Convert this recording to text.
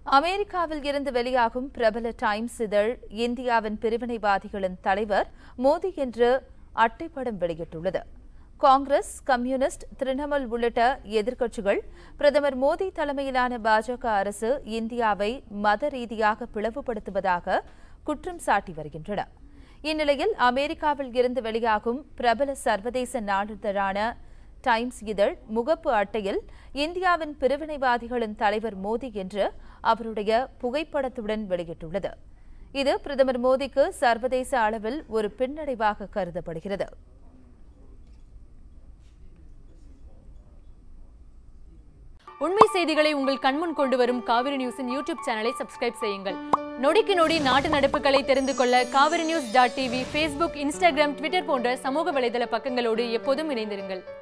அமெரிக்காவில் இருந்து வெளியாகும் பிரபல டைம்ஸ் இதழ் இந்தியாவின் பிரிவினைவாதிகளின் தலைவர் மோடி என்று அட்டைப்படம் வெளியிட்டுள்ளது. காங்கிரஸ், கம்யூனிஸ்ட், திரிணாமுல் உள்ளிட்ட எதிர்க்கட்சிகள் பிரதமர் மோடி தலைமையிலான பாஜக அரசு இந்தியாவை மத ரீதியாக பிளவுபடுத்துவதாக குற்றம் சாட்டி வருகின்றன. இந்நிலையில் அமெரிக்காவில் இருந்து வெளியாகும் பிரபல சர்வதேச நாளிதழான டைம்ஸ் இதழ் முகப்பு அட்டையில் இந்தியாவின் பிரிவினைவாதிகளின் தலைவர் மோடி என்று அவருடைய புகைப்படத்துடன் வெளியிட்டுள்ளது. இது பிரதமர் மோடிக்கு சர்வதேச அளவில் ஒரு பின்னடைவாக கருதப்படுகிறது. உண்மை செய்திகளை உங்கள் கண்முன் கொண்டு வரும் காவிரி நியூஸின் யூடியூப் சேனலை சப்ஸ்கிரைப் செய்யுங்கள். நொடிக்கு நொடி நாட்டு நடப்புகளை தெரிந்து கொள்ள kaverinews.tv, Facebook, Instagram, Twitter போன்ற சமூக வலைதள பக்கங்களோடு எப்போதும் இணைந்திருங்கள்.